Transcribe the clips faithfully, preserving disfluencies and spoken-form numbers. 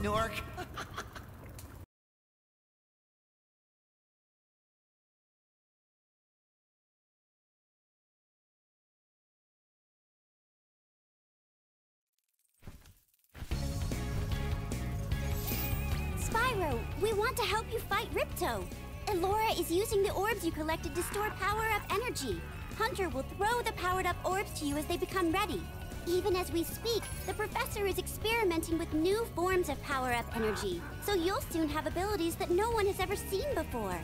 Snork. Spyro, we want to help you fight Ripto. Elora is using the orbs you collected to store power-up energy. Hunter will throw the powered-up orbs to you as they become ready. Even as we speak, the professor is experimenting with new forms of power-up energy, so you'll soon have abilities that no one has ever seen before.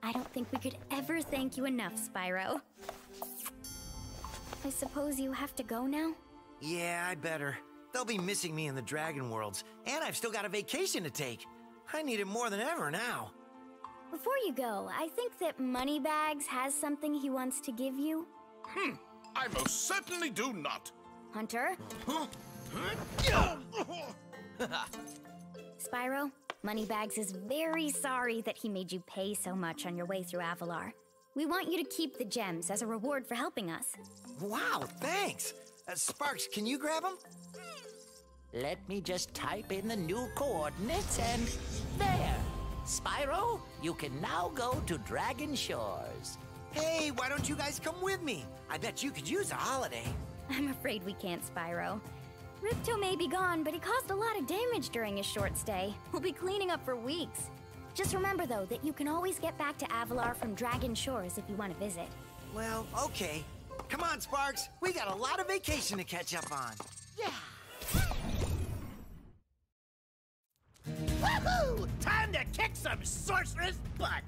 I don't think we could ever thank you enough, Spyro. I suppose you have to go now? Yeah, I better. They'll be missing me in the Dragon Worlds, and I've still got a vacation to take. I need it more than ever now. Before you go, I think that Moneybags has something he wants to give you. Hmm, I most certainly do not. Hunter? Huh? Spyro, Moneybags is very sorry that he made you pay so much on your way through Avalar. We want you to keep the gems as a reward for helping us. Wow, thanks. Uh, Sparks, can you grab them? Let me just type in the new coordinates and... there! Spyro, you can now go to Dragon Shores. Hey, why don't you guys come with me? I bet you could use a holiday. I'm afraid we can't, Spyro. Ripto may be gone, but he caused a lot of damage during his short stay. We'll be cleaning up for weeks. Just remember, though, that you can always get back to Avalar from Dragon Shores if you want to visit. Well, okay. Come on, Sparks. We got a lot of vacation to catch up on. Yeah! Woohoo! Time to kick some sorceress butt!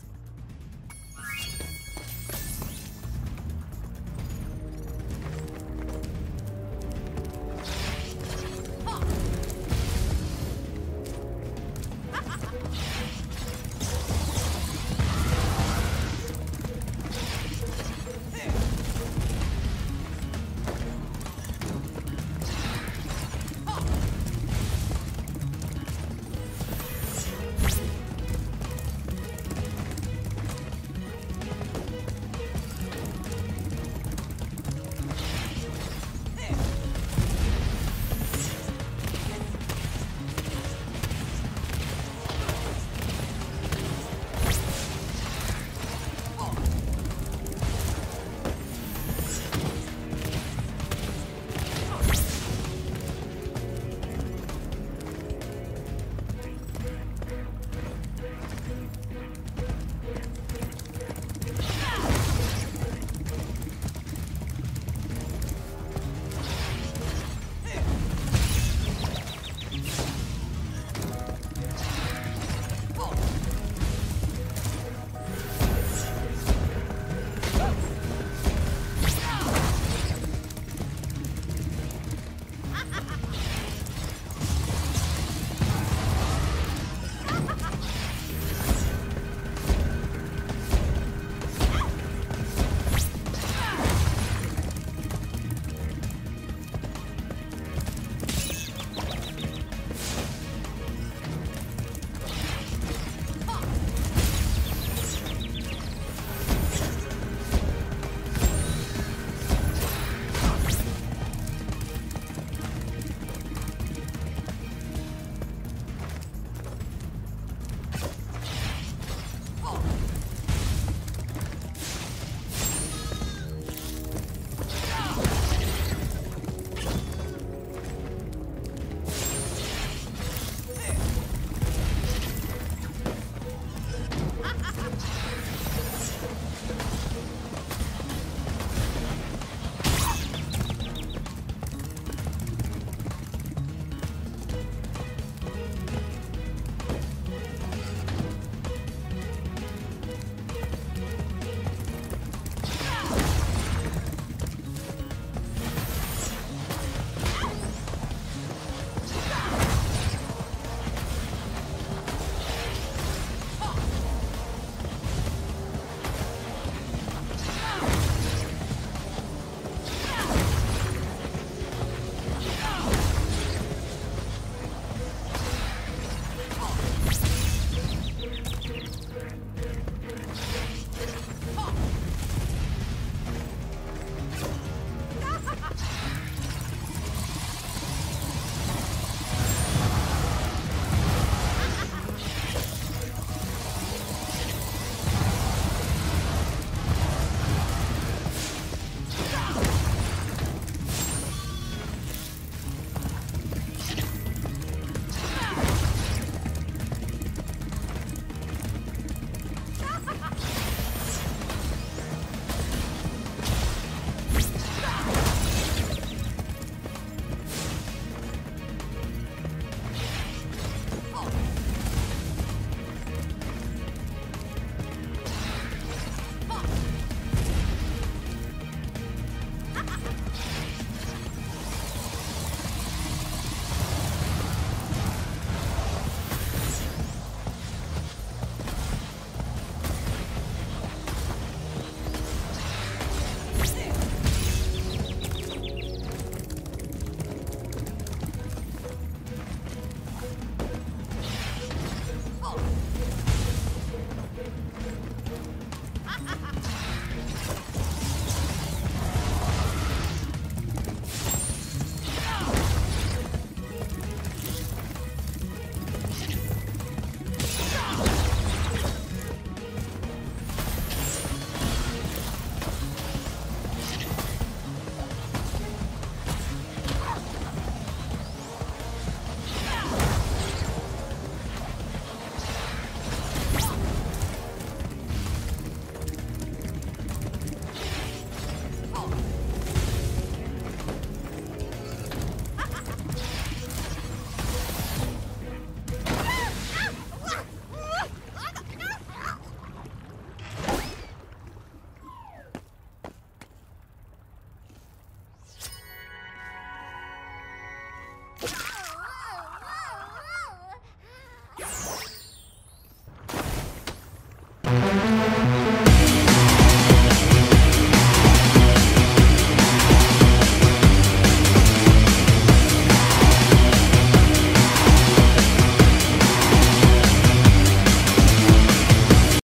Whoa, whoa, whoa.